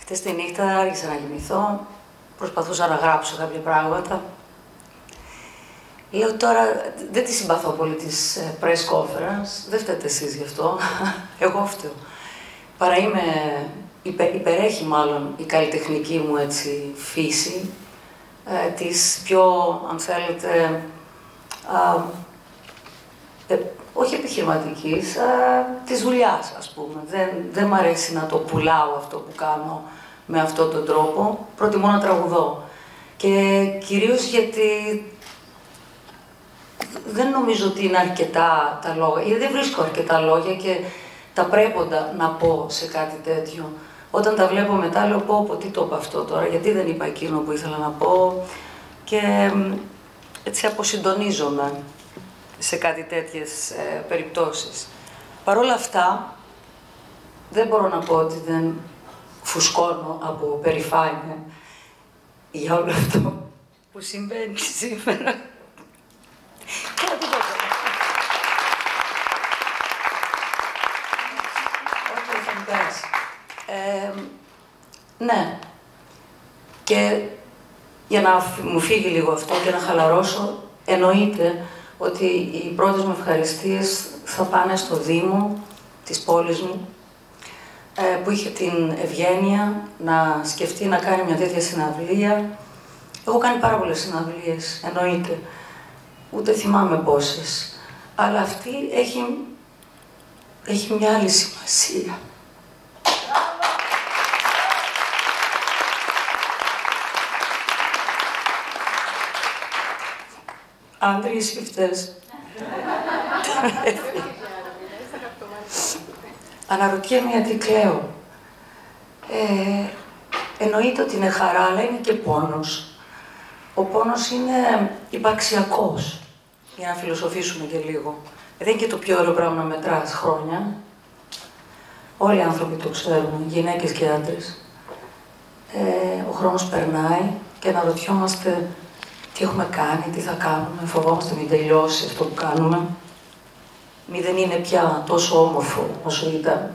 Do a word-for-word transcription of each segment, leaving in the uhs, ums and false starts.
Χτες τη νύχτα άρχισα να κοιμηθώ, προσπαθούσα να γράψω κάποια πράγματα. Λέω τώρα, δεν τη συμπαθώ πολύ της press conference, δεν φταίτε εσείς γι' αυτό, εγώ φταίω. Παρά είμαι, υπε, υπερέχει μάλλον η καλλιτεχνική μου έτσι, φύση, ε, της πιο, αν θέλετε, α, ε, όχι επιχειρηματικής, α, της δουλειάς, ας πούμε. Δεν, δεν μ' αρέσει να το πουλάω αυτό που κάνω με αυτόν τον τρόπο, προτιμώ να τραγουδώ. Και κυρίως γιατί δεν νομίζω ότι είναι αρκετά τα λόγια, γιατί δεν βρίσκω αρκετά λόγια και τα πρέποντα να πω σε κάτι τέτοιο. Όταν τα βλέπω μετά λέω πω, πω τι το είπα αυτό τώρα, γιατί δεν είπα εκείνο που ήθελα να πω και έτσι αποσυντονίζομαι σε κάτι τέτοιες ε, περιπτώσεις. Παρ' όλα αυτά, δεν μπορώ να πω ότι δεν φουσκώνω από περηφάνεια για όλο αυτό που συμβαίνει σήμερα. Ε, ναι. Και για να μου φύγει λίγο αυτό και να χαλαρώσω, εννοείται ότι οι πρώτες μου ευχαριστίες θα πάνε στο Δήμο της πόλης μου, ε, που είχε την ευγένεια να σκεφτεί να κάνει μια τέτοια συναυλία. Έχω κάνει πάρα πολλές συναυλίες, εννοείται. Ούτε θυμάμαι πόσες. Αλλά αυτή έχει, έχει μια άλλη σημασία. Άντροι ή σκεφτές. Αναρωτιέμαι γιατί κλαίω. Ε, εννοείται ότι είναι χαρά, αλλά είναι και πόνος. Ο πόνος είναι υπαρξιακός, για να φιλοσοφήσουμε και λίγο. Δεν είναι και το πιο ωραίο πράγμα να μετράς χρόνια. Όλοι οι άνθρωποι το ξέρουν, γυναίκες και άντρες. Ε, ο χρόνος περνάει και αναρωτιόμαστε τι έχουμε κάνει, τι θα κάνουμε, φοβόμαστε μην τελειώσει αυτό που κάνουμε. Μη δεν είναι πια τόσο όμορφο όσο ήταν.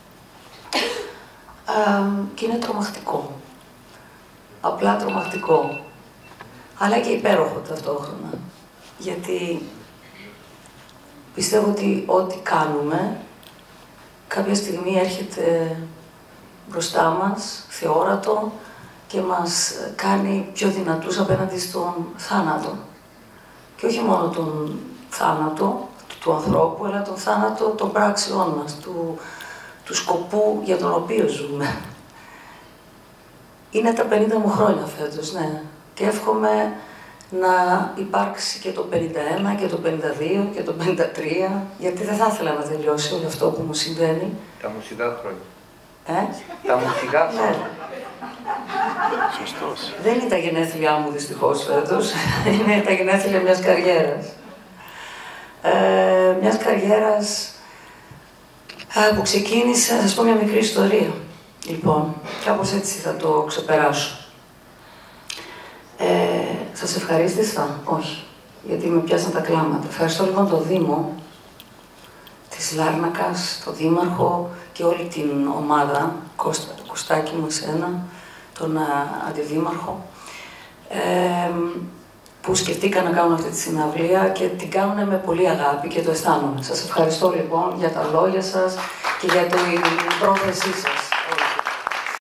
Α, και είναι τρομακτικό. Απλά τρομακτικό. Αλλά και υπέροχο ταυτόχρονα. Γιατί πιστεύω ότι ό,τι κάνουμε κάποια στιγμή έρχεται μπροστά μας, θεόρατο, και μας κάνει πιο δυνατούς απέναντι στον θάνατο. Και όχι μόνο τον θάνατο του ανθρώπου, αλλά τον θάνατο των πράξεών μας, του, του σκοπού για τον οποίο ζούμε. Είναι τα πενήντα μου χρόνια φέτος, ναι. Και εύχομαι να υπάρξει και το πενήντα ένα και το πενήντα δύο και το πενήντα τρία, γιατί δεν θα ήθελα να τελειώσει όλο αυτό που μου συμβαίνει. Τα μουσικά χρόνια. Ε? Τα μουσικά χρόνια. Ναι. Σωστός. Δεν είναι τα γενέθλιά μου δυστυχώς φέτος, είναι τα γενέθλια μιας καριέρας. Ε, μιας καριέρας ε, που ξεκίνησε, θα σας πω μια μικρή ιστορία. Λοιπόν, κάπως έτσι θα το ξεπεράσω. Ε, σας ευχαρίστησα? Όχι, γιατί με πιάσαν τα κλάματα. Ευχαριστώ λοιπόν το Δήμο της Λάρνακας, το Δήμαρχο και όλη την ομάδα, Κώστα, το Κωστάκι μου εσένα, τον Αντιδήμαρχο, ε, που σκεφτήκαν να κάνουν αυτή τη συναυλία και την κάνουν με πολύ αγάπη και το αισθάνομαι. Σας ευχαριστώ λοιπόν για τα λόγια σας και για την πρόθεσή σας.